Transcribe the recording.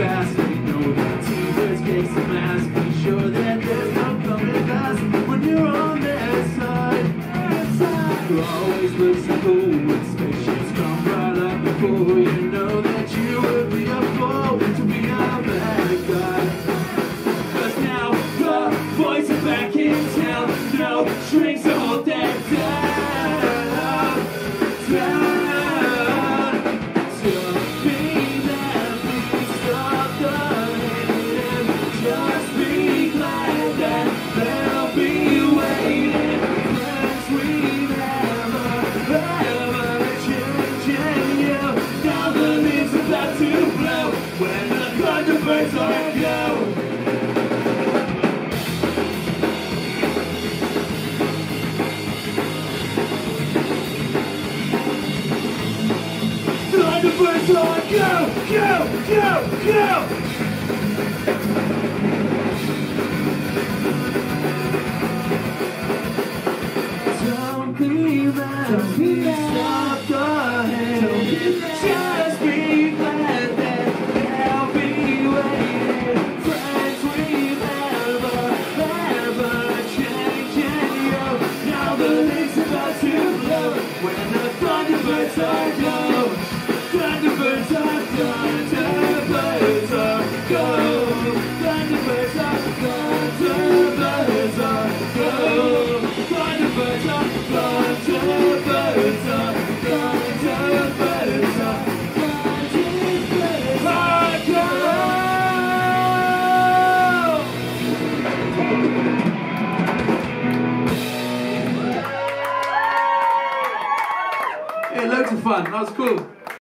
fast. We know that T-Birds kicks the mask. Be sure that there's no coming fast when you're on their side. Who always looks like gold when spaceships come right up before you know that you would be a fool to be a bad guy. 'Cause now the boys are back in town, no strings to hold them down. To be that beast of the hidden, just be glad that they'll be waiting. Friends we never ever changing you. Now the leaves about to blow when the Thunderbirds are go. Thunderbirds on, go, go, go, go! Don't be mad, don't be stop the hand. Just be glad that they'll be waiting. Friends we never changing you. Now the leaves about to blow when the Thunderbirds are gone. Thunderbirds are gone, Thunderbirds are gone. Thunderbirds are gone, Thunderbirds are gone. Thunderbirds are gone, Thunderbirds are gone, Thunderbirds are gone, Thunderbirds are gone. Hey, loads of fun, that was cool.